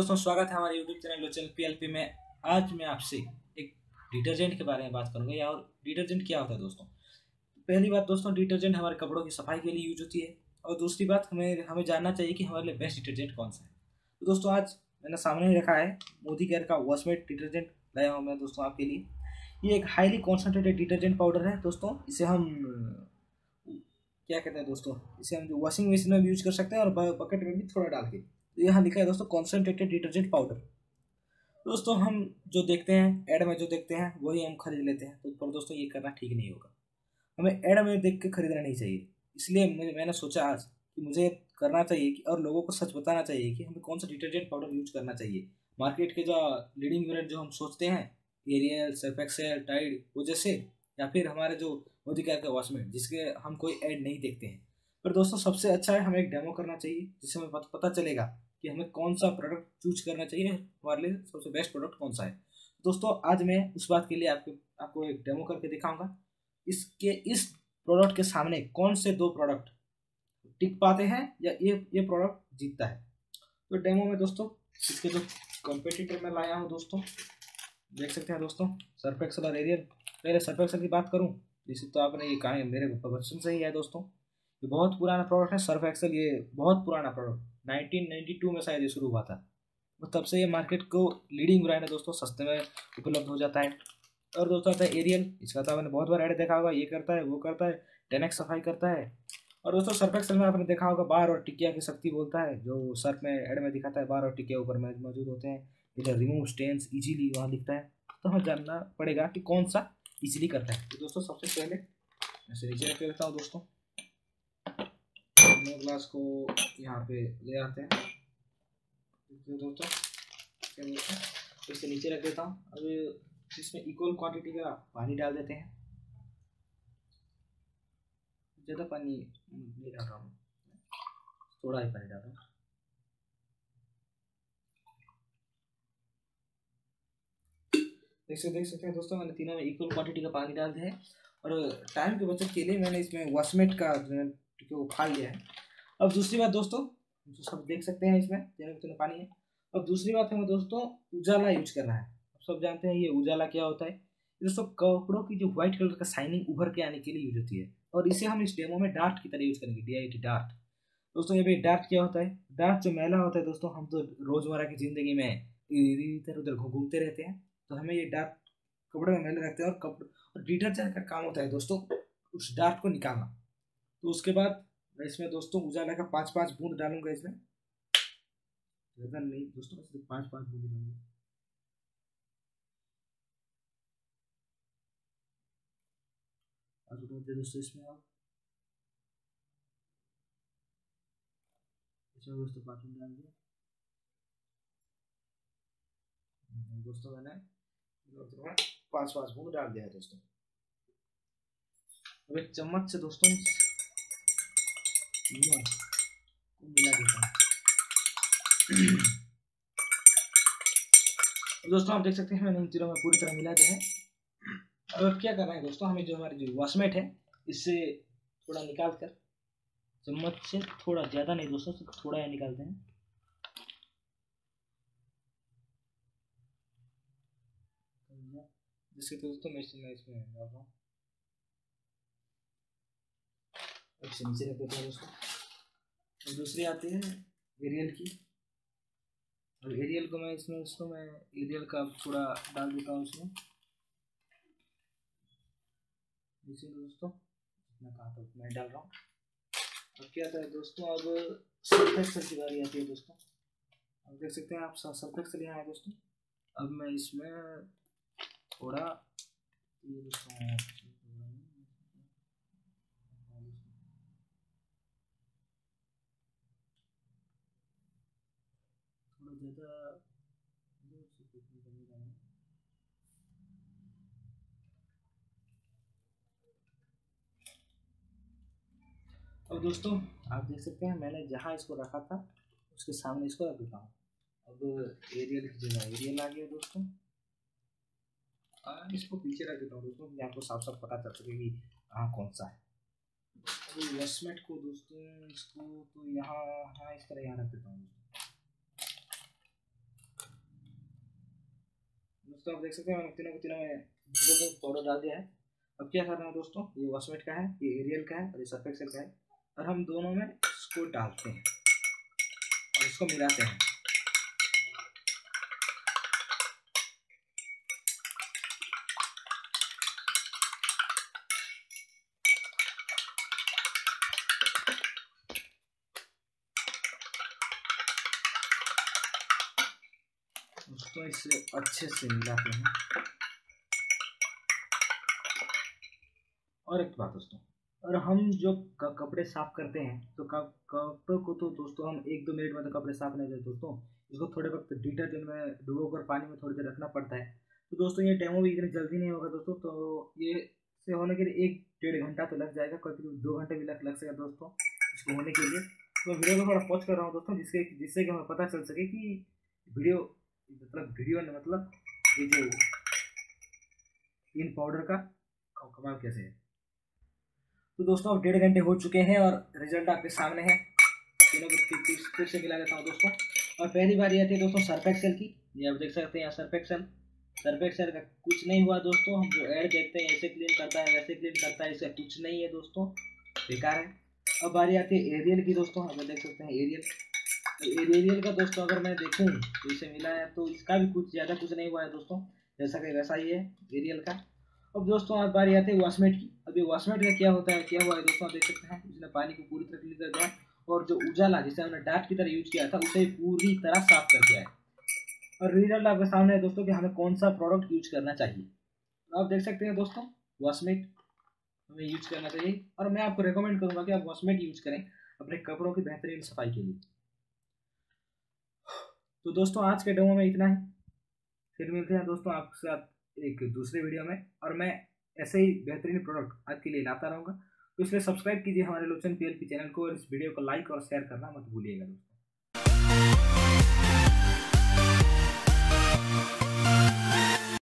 दोस्तों, स्वागत है हमारे यूट्यूब चैनल लोचन पीएलपी में। आज मैं आपसे एक डिटर्जेंट के बारे में बात करूंगा। या और डिटर्जेंट क्या होता है दोस्तों। पहली बात दोस्तों, डिटर्जेंट हमारे कपड़ों की सफाई के लिए यूज होती है। और दूसरी बात, हमें हमें जानना चाहिए कि हमारे लिए बेस्ट डिटर्जेंट कौन सा है। तो दोस्तों, आज मैंने सामने ही रखा है मोदी केयर का वॉशमेट डिटर्जेंट लाया हूँ मैं दोस्तों आपके लिए। ये एक हाईली कॉन्सेंट्रेटेड डिटर्जेंट पाउडर है दोस्तों। इसे हम क्या कहते हैं दोस्तों, इसे हम जो वॉशिंग मशीन में भी यूज कर सकते हैं और बकेट में भी थोड़ा डाल के। तो यहाँ लिखा है दोस्तों कॉन्सेंट्रेटेड डिटर्जेंट पाउडर। दोस्तों, हम जो देखते हैं ऐड में जो देखते हैं वही हम खरीद लेते हैं। तो पर दोस्तों, ये करना ठीक नहीं होगा। हमें ऐड में देख के खरीदना नहीं चाहिए। इसलिए मैंने सोचा आज कि मुझे करना चाहिए कि और लोगों को सच बताना चाहिए कि हमें कौन सा डिटर्जेंट पाउडर यूज करना चाहिए। मार्केट के जो लीडिंग ब्रांड जो हम सोचते हैं, एरियल, सर्फ एक्सेल, टाइड, वो जैसे, या फिर हमारे जो मोदी केयर के वॉशमेट जिसके हम कोई ऐड नहीं देखते हैं। पर दोस्तों, सबसे अच्छा है हमें एक डेमो करना चाहिए जिससे हमें पता चलेगा कि हमें कौन सा प्रोडक्ट चूज करना चाहिए, हमारे लिए सबसे बेस्ट प्रोडक्ट कौन सा है। दोस्तों, आज मैं उस बात के लिए आपको एक डेमो करके दिखाऊंगा। इस प्रोडक्ट के सामने कौन से दो प्रोडक्ट टिक पाते हैं या ये प्रोडक्ट जीतता है। तो डेमो में दोस्तों इसके जो कंपेटिटर में लाया हूँ दोस्तों, देख सकते हैं दोस्तों, सर्फ एक्सेल और एरियल। पहले सर्फ एक्सेल की बात करूँ, जैसे तो आपने ये कहा मेरे प्रदर्शन से ही है दोस्तों। ये बहुत पुराना प्रोडक्ट है सर्फ एक्सेल। ये बहुत पुराना प्रोडक्ट 1992 में शायद ये शुरू हुआ था। तो तब से ये मार्केट को लीडिंग ब्रांड है दोस्तों, सस्ते में उपलब्ध हो जाता है। और दोस्तों आता है एरियल। इसका तो आपने बहुत बार ऐड देखा होगा, ये करता है वो करता है, 10x सफाई करता है। और दोस्तों, सर्फ एक्सेल में आपने देखा होगा बार और टिकिया की शक्ति बोलता है, जो सर्फ में ऐड में दिखाता है बार और टिकिया ऊपर में मौजूद होते हैं। इधर रिमूव स्टेन्स इजीली वहाँ दिखता है। तो हमें जानना पड़ेगा कि कौन सा इजीली करता है। तो दोस्तों, सबसे पहले ऐसे नीचे रख लेता हूँ दोस्तों। ग्लास को यहाँ पे ले आते हैं दोस्तों, इसे नीचे रख देता हूँ। अब इसमें इक्वल क्वांटिटी का पानी डाल देते हैं। ज़्यादा पानी नहीं डाल रहा हूँ, थोड़ा ही पानी डाल रहा हूँ। देख सकते हैं दोस्तों, मैंने तीनों में इक्वल क्वांटिटी का पानी डाल दिया है। और टाइम की बचत के लिए मैंने इसमें वॉशमेट का जो उखाड़ लिया है। अब दूसरी बात दोस्तों, जो सब देख सकते हैं इसमें तीनों पानी है। अब दूसरी बात हमें दोस्तों उजाला यूज करना है। अब सब जानते हैं ये उजाला क्या होता है। दोस्तों, कपड़ों की जो व्हाइट कलर का शाइनिंग उभर के आने के लिए यूज होती है। और इसे हम इस डेमो में डार्ट की तरह यूज करेंगे, DIT डार्ट। दोस्तों, ये भी डार्ट क्या होता है। डार्ट जो मैला होता है दोस्तों, हम तो रोजमर्रा की जिंदगी में इधर उधर घूमते रहते हैं। तो हमें ये डार्ट कपड़े में मैले रखते हैं और कपड़े और डिटर्जेंट का काम होता है दोस्तों उस डार्ट को निकालना। तो उसके बाद मैं इसमें दोस्तों उजाला का 5-5 बूंद डालूंगा। इसमें ज़्यादा नहीं दोस्तों, सिर्फ 5-5 बूंद डालूंगा। दोस्तों इसमें आप इसमें दोस्तों 5 बूंद डाल दिया दोस्तों। मैंने 5-5 बूंद डाल दिया है दोस्तों। अब एक चम्मच से दोस्तों को मिला देता हूँ। दोस्तों, आप देख सकते हैं मैंने इन तीनों में पूरी तरह मिला दिया है। अब क्या करना है दोस्तों, हमें जो हमारी जो वॉशमेट है इससे थोड़ा निकाल कर, चम्मच से थोड़ा ज़्यादा नहीं दोस्तों, सिर्फ थोड़ा ही निकालते हैं। जिससे दोस्तों मैं इसमें डाल रहा हूँ, इसे नीचे रख देता हूँ दोस्तों। दूसरी आती है एरियल की। और एरियल को मैं एरियल का थोड़ा डाल देता हूँ इसमें। इसे दोस्तों जितना कहा था उतना डाल रहा हूँ। अब क्या आता है दोस्तों, अब सर्फ एक्सेल की बारी आती है दोस्तों। अब देख सकते हैं आप सर्फ एक्सेल यहाँ है दोस्तों। अब मैं इसमें थोड़ा ये दोस्तों थोड़ा ज़्यादा अब दोस्तों, आप देख सकते हैं मैंने जहाँ इसको रखा था उसके सामने इसको रख देता हूँ। अब एरियल की जगह एरियल आ गया दोस्तों। इसको पीछे रख देता हूँ दोस्तों, कि आपको साफ साफ पता चल सके कि कहाँ कौन सा है। अभी वॉशमेट को दोस्तों इसको तो यहाँ इस तरह यहाँ रख देता हूँ। दोस्तों आप देख सकते हैं मैंने तीनों में डिटर्जेंट पाउडर डाल दिया है। अब क्या करना है दोस्तों, ये वॉशमेट का है, ये एरियल का है और ये सर्फ एक्सेल का है, और हम दोनों में इसको डालते हैं और इसको मिलाते हैं। दोस्तों इसे अच्छे से मिलाते हैं। और एक बात दोस्तों, और हम जो कपड़े साफ करते हैं तो कपड़ों को तो दोस्तों हम 1-2 मिनट में तो कपड़े साफ नहीं करते दोस्तों, इसको थोड़े वक्त डिटर्जेंट में डुबो कर पानी में थोड़ी देर रखना पड़ता है। तो दोस्तों ये डेमो भी इतनी जल्दी नहीं होगा दोस्तों, तो ये से होने के लिए 1-1.5 घंटा तो लग जाएगा, कभी 2 घंटे भी लग सकेगा दोस्तों इसको होने के लिए। तो मैं वीडियो को थोड़ा पॉज कर रहा हूँ दोस्तों, जिससे कि हमें पता चल सके कि वीडियो ने मतलब ये जो इन पाउडर का कमाल कैसे है। तो दोस्तों अब 1.5 घंटे हो चुके हैं और रिजल्ट आपके सामने है। तीनों को फिर से मिला देता हूँ दोस्तों। और पहली बार ये थी दोस्तों सर्फ एक्सेल की, ये आप देख सकते हैं सर्फ एक्सेल का कुछ नहीं हुआ दोस्तों। हम जो ऐड देखते हैं ऐसे क्लीन करता है वैसे क्लीन करता है, इसका कुछ नहीं है दोस्तों, बेकार है। अब बारी आती है एरियल की दोस्तों, आप देख सकते हैं एरियल। तो एरियल का दोस्तों अगर मैं देखूँ तो इसे मिला है तो इसका भी ज़्यादा कुछ नहीं हुआ है दोस्तों, जैसा कि वैसा ही है एरियल का। अब दोस्तों अब बारी आती है वॉशमेट की। अब ये वॉशमेट का क्या होता है, क्या हुआ है दोस्तों, आप देख सकते हैं इसने पानी को पूरी तरह क्लीन कर दिया और जो उजाला जिसे हमने डार्क की तरह यूज किया था उसे पूरी तरह साफ कर दिया है। और रिजल्ट आपके सामने है दोस्तों कि हमें कौन सा प्रोडक्ट यूज करना चाहिए। तो आप देख सकते हैं दोस्तों वॉशमेट हमें यूज करना चाहिए, और मैं आपको रिकमेंड करूंगा कि आप वॉशमेट यूज करें अपने कपड़ों की बेहतरीन सफाई के लिए। तो दोस्तों आज के डेमो में इतना ही, फिर मिलते हैं दोस्तों आपके साथ एक दूसरे वीडियो में, और मैं ऐसे ही बेहतरीन प्रोडक्ट आपके लिए लाता रहूँगा। तो इसलिए सब्सक्राइब कीजिए हमारे लोचन PLP चैनल को, और इस वीडियो को लाइक और शेयर करना मत भूलिएगा दोस्तों।